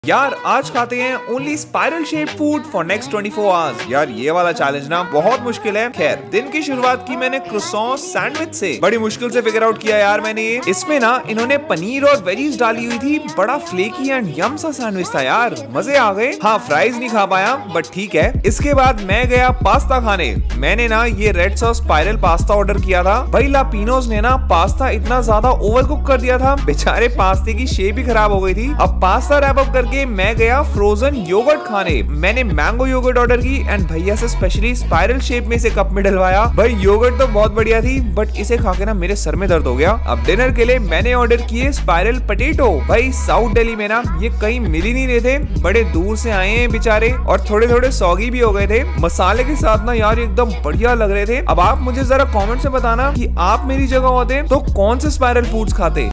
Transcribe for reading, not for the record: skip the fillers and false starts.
यार आज खाते हैं only spiral shape food for next 24 hours. यार ये वाला चैलेंज ना बहुत मुश्किल है। खैर दिन की शुरुआत की मैंने क्रोसॉन सैंडविच से। बड़ी मुश्किल से फिगर आउट किया यार मैंने ये। इसमें ना इन्होंने पनीर और वेजीज डाली हुई थी। बड़ा फ्लेकी एंड यम सा सैंडविच था यार, मजे आ गए। हाँ फ्राइज नहीं खा पाया बट ठीक है। इसके बाद मैं गया पास्ता खाने। मैंने ना ये red sauce spiral pasta order किया था। भाई लापिनोज ने ना पास्ता इतना ज्यादा ओवर कुक कर दिया था, बेचारे पास्ते की शेप ही खराब हो गई थी। अब पास्ता रैप अप करके मैं गया फ्रोजन योगर्ट खाने। मैंने मैंगो योगर्ट ऑर्डर की एंड भैया से स्पेशली स्पाइरल शेप में इसे कप में डलवाया। भाई योगर्ट तो बहुत बढ़िया थी बट इसे खा के ना मेरे सर में दर्द हो गया। अब डिनर के लिए मैंने ऑर्डर किए स्पाइरल पोटैटो। भाई साउथ दिल्ली में ना ये कहीं मिल ही नहीं रहे थे, बड़े दूर से आए हैं बेचारे और थोड़े थोड़े सौगी भी हो गए थे। मसाले के साथ ना यार एकदम बढ़िया लग रहे थे। अब आप मुझे जरा कॉमेंट से बताना कि आप मेरी जगह होते तो कौन से स्पाइरल फूड्स खाते।